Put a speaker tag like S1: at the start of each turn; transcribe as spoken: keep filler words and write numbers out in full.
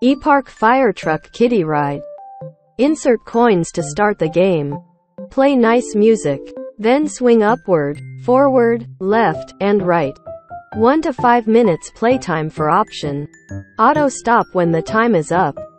S1: EPARK Fire Truck Kiddie Ride. Insert coins to start the game. Play nice music. Then swing upward, forward, left, and right. one to five minutes playtime for option. Auto stop when the time is up.